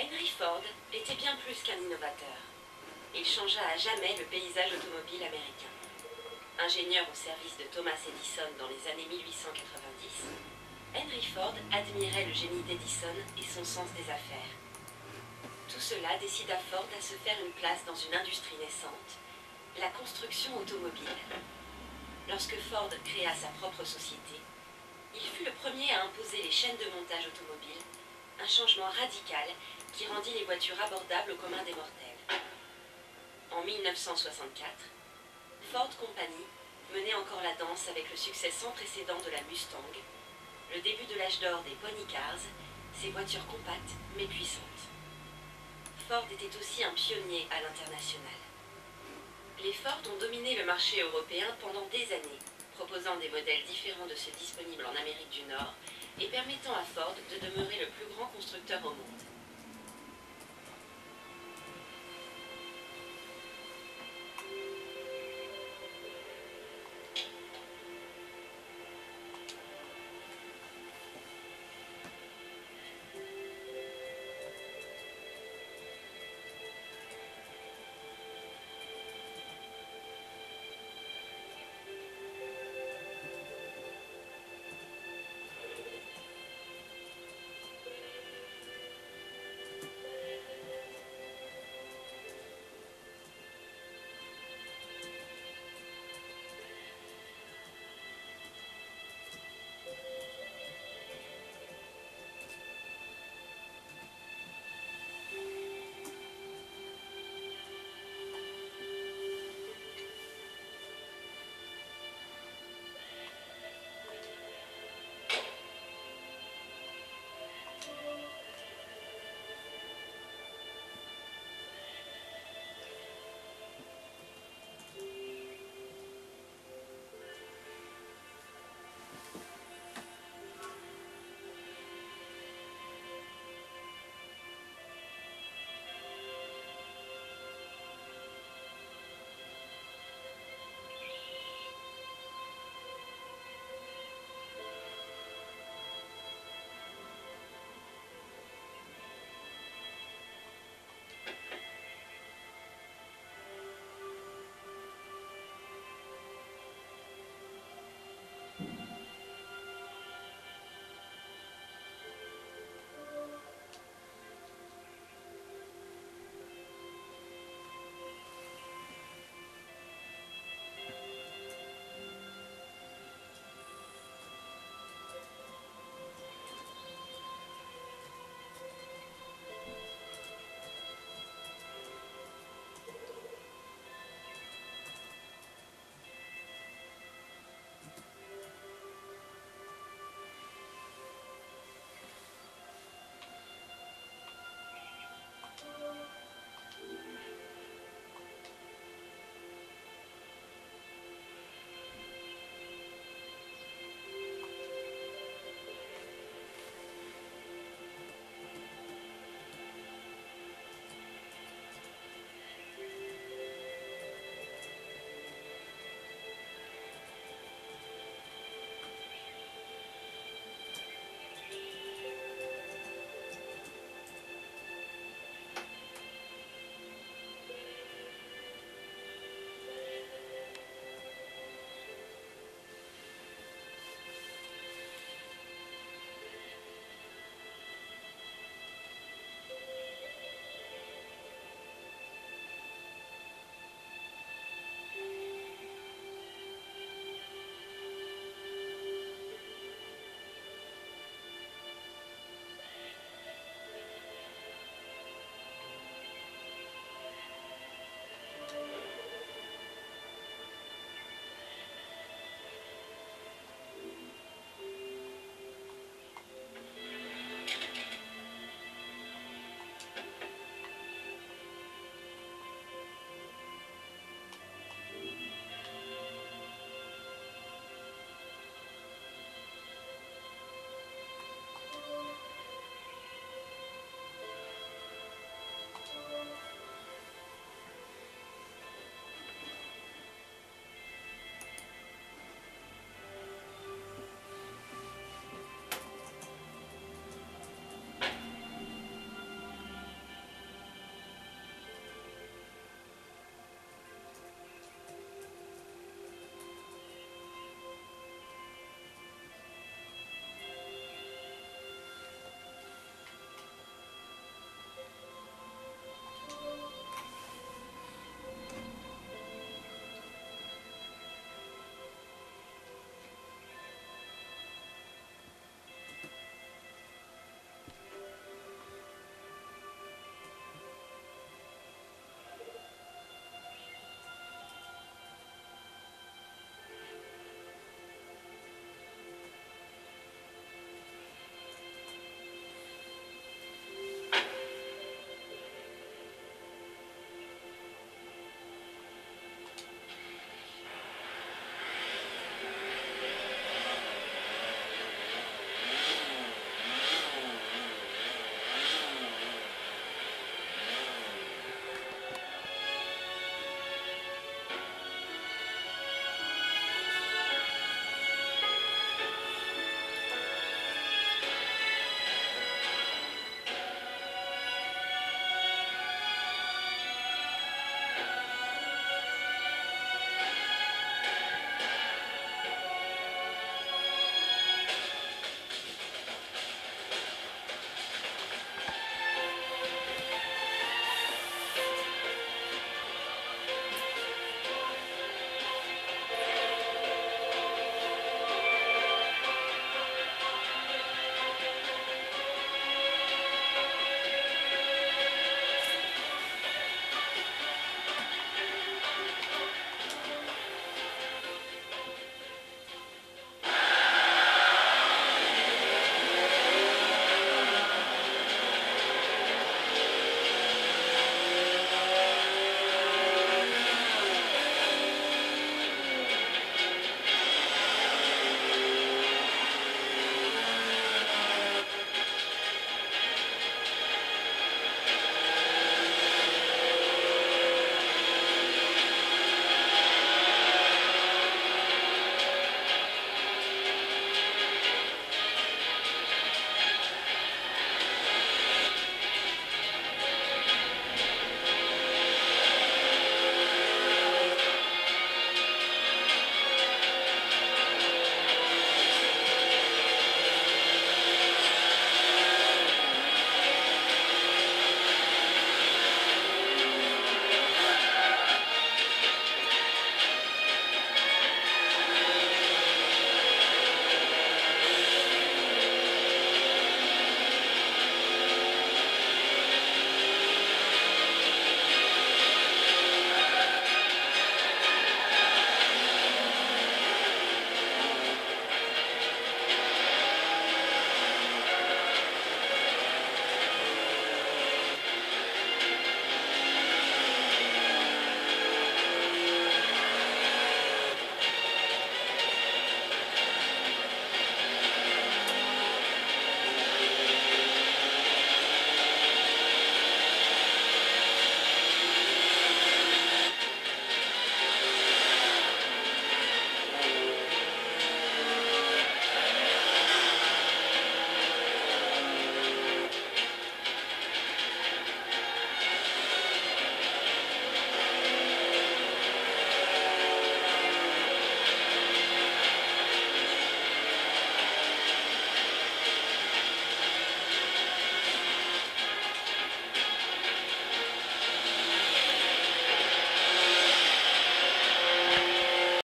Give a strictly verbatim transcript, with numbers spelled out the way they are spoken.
Henry Ford était bien plus qu'un innovateur. Il changea à jamais le paysage automobile américain. Ingénieur au service de Thomas Edison dans les années mille huit cent quatre-vingt-dix, Henry Ford admirait le génie d'Edison et son sens des affaires. Tout cela décida Ford à se faire une place dans une industrie naissante, la construction automobile. Lorsque Ford créa sa propre société, il fut le premier à imposer les chaînes de montage automobile, un changement radical qui rendit les voitures abordables au commun des mortels. En mille neuf cent soixante-quatre, Ford Company menait encore la danse avec le succès sans précédent de la Mustang, le début de l'âge d'or des pony cars, ces voitures compactes mais puissantes. Ford était aussi un pionnier à l'international. Les Ford ont dominé le marché européen pendant des années, proposant des modèles différents de ceux disponibles en Amérique du Nord et permettant à Ford de demeurer le plus grand constructeur au monde.